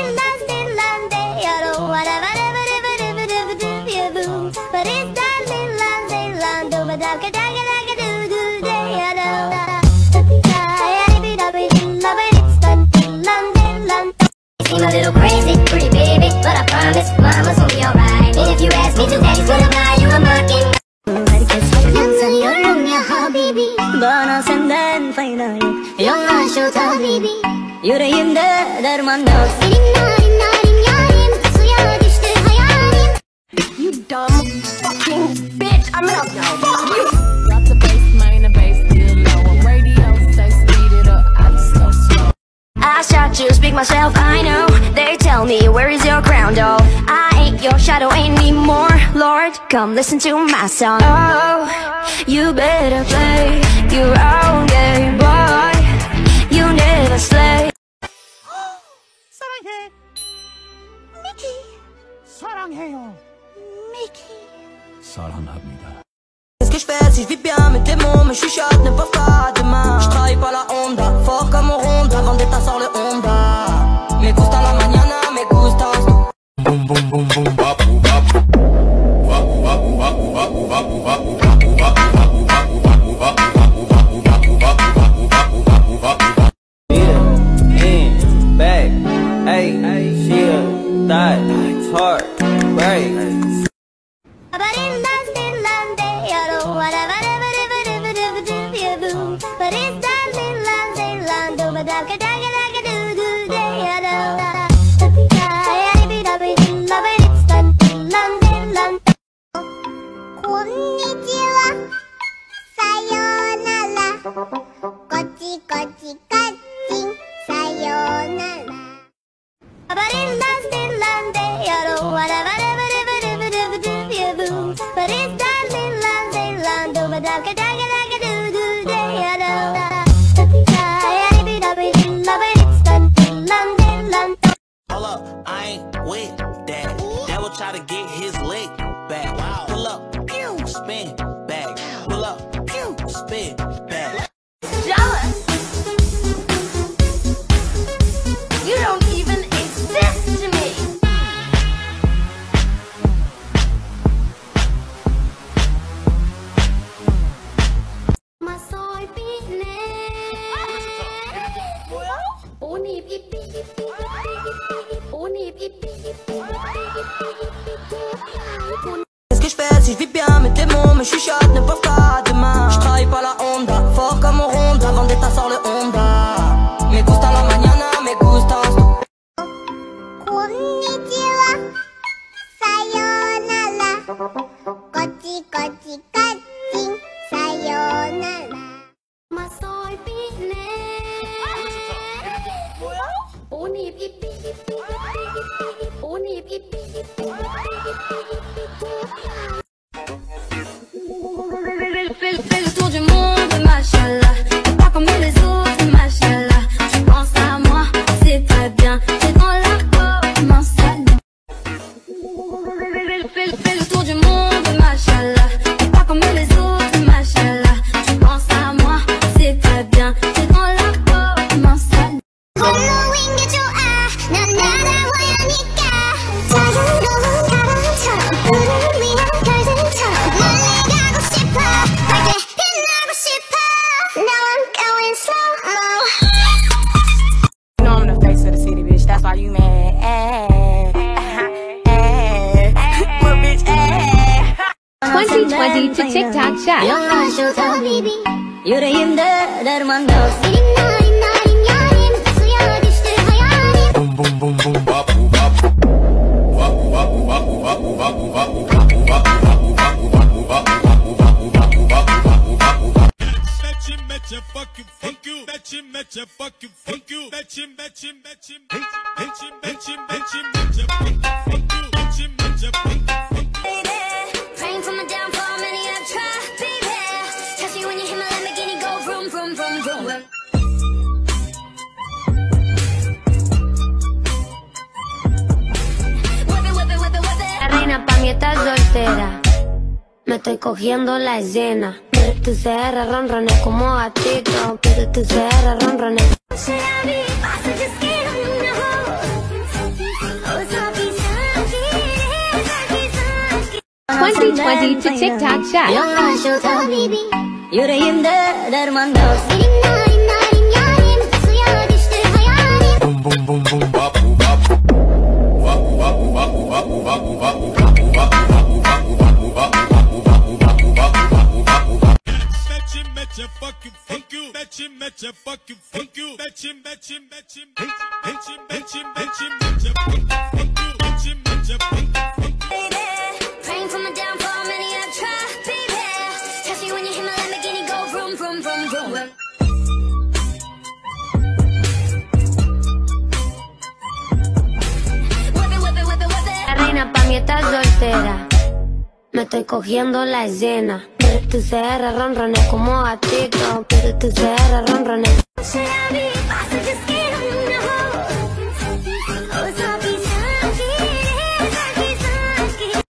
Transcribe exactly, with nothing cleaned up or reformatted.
But it's that little London, London, but I could take it like I do do day, I know. Seem a little crazy, pretty baby, but I promise mama's gonna be alright. And if you ask me to, daddy's gonna buy you a Birkin. Bana senden fayda yok, yolla şu tabibi. Yüreğimde derman yok. Senin narin narin yarim, suya düştü hayalim. You dumb fucking bitch, I'm gonna fuck you. Drop the bass, main the bass, still low. On radio, say speed it up, I just go slow. I shot you, speak myself, I know. They tell me, where is your crown, doll? I ain't your shadow anymore. Lord, come listen to my song. Oh, you better play your own game, boy. You never slay. 사랑해, 미키. 사랑해요, 미키. 사랑합니다. Qu'est-ce que je fais si je vis bien mes démons, mes chuchotes ne peuvent pas demain. Je travaille pas la Honda, fort comme un Honda, Vendetta sort le Honda. Me gusta la mañana, me gusta. Boom boom boom boom babu babu. Babu babu babu babu babu babu babu babu babu babu babu babu babu babu babu babu babu. Yeah, in, back, hey, shield, thigh, heart, break. But in London, London, you know whatever, whatever, whatever, whatever, but it's that little London, London, but I could take it like I do do day, you know. Konnichiwa, sayonara, kochi kochi kachi, sayonara. But in London, London, you know whatever, whatever, whatever, whatever, but it's that little London, London, but I could take it like I do do day, you know. Hold up, I ain't with that. Devil try to get his leg back. Wow. Pull up, pew, spin back. Pull up, pew, spin back. Jealous? You don't even exist to me. Ma soy fitness. Oni pipi pipi Oni pipi Qu'est-ce que je fais si je vis bien mes démons, mes chuchotes ne peuvent pas demain. Je travaille pas la Honda, fort comme un Honda, Vendetta sort le Honda. Me gusta la mañana, me gusta. Konnichiwa, sayonara, kochi kochi kachi, sayonara. Ma soy fitness. Oni pipi Oni pipi Fais, fais le tour du monde, machallah. T'es pas comme les autres, machallah. Tu penses à moi, c'est très bien. T'es dans la peau, mon salon. Fais, fais le tour du monde, machallah. T'es pas comme les autres, machallah. Tu penses à moi, c'est très bien. T'es dans la peau, mon salon. 홀로윈 게 좋아 난 날아와야니까 자유로운 바람처럼 우릴 위한 별들처럼 멀리 가고 싶어 밝게 빛나고 싶어 Now I'm going slow-mo You know I'm the face of the city, bitch. That's why you mad. Little bitch, twenty twenty to TikTok Shop. 영화 쇼다 비비 yüreğimde derman yok. Senin narin narin yarim suya düştü hayalim Boom boom boom boom babu babu. Babu babu babu babu babu babu babu babu babu babu babu babu babu babu babu babu. Betçim betçe fuck you fuck you. Betçim betçe fuck you fuck you. Betçim betçim betçim betçim betçim betçim betçe fuck you fuck you. Betçim betçe fuck you fuck you. Praying for my downfall, many have tried, baby. Trust me when you hear my Lamborghini go vroom, vroom, vroom, vroom. Whip it, whip it, whip it, whip it. La reina pa' mí está soltera. Me estoy cogiendo la escena. Pero tu C R ronrones como gatito. Pero tu C R ronrones. Should I be? I suggest get on the twenty twenty to TikTok Shop. Yüreğimde derman yok. Narin narin yarim suya düştü hayalim. Boom boom boom boom vapu vapu vapu vapu vapu vapu vapu vapu vapu vapu vapu vapu vapu vapu vapu vapu vapu vapu. Betchin betcha fuck you fuck you. Betchin betcha fuck you fuck you. Betchin betchin betchin betchin betchin betchin betcha fuck you fuck you. Betchin betcha fuck you fuck you. Praying for my downfall, many I've tried, baby. Catch me when you hear my Lamborghini go vroom vroom vroom vroom. La reina pa' mí está soltera. Me estoy cogiendo la escena. Tu C R ronrones como gatito. Tu C R ronrones. Should I be? I just